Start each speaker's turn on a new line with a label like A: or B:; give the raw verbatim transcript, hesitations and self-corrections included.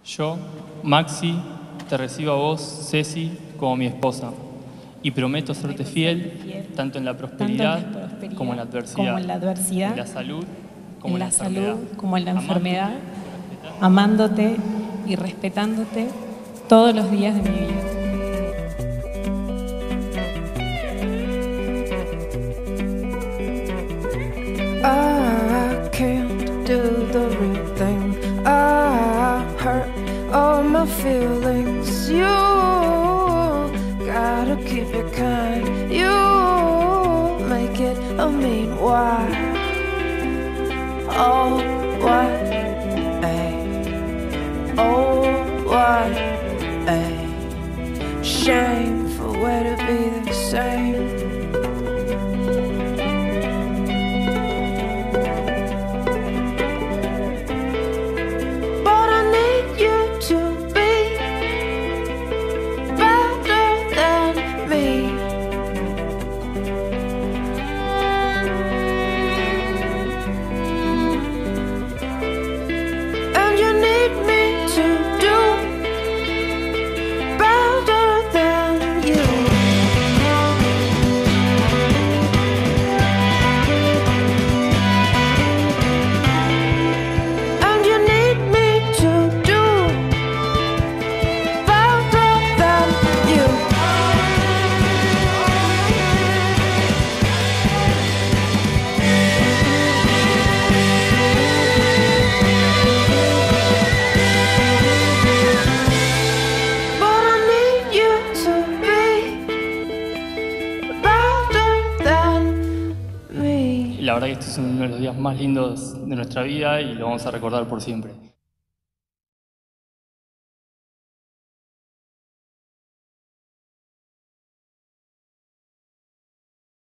A: Yo, Maxi, te recibo a vos, Ceci, como mi esposa, y prometo serte fiel tanto en la prosperidad como en la adversidad,
B: como en la, adversidad,
A: en la salud como
B: en
A: en
B: la,
A: la
B: salud,
A: enfermedad,
B: como en la enfermedad,
A: amándote
B: amándote y respetándote todos los días de mi vida.
C: I can't do the real thing. I hurt all my feelings. You gotta keep it kind. You make it a mean why. Oh, why? Ay. Oh, why? Ay. Shame for where to be the same.
A: La verdad que este es uno de los días más lindos de nuestra vida y lo vamos a recordar por siempre.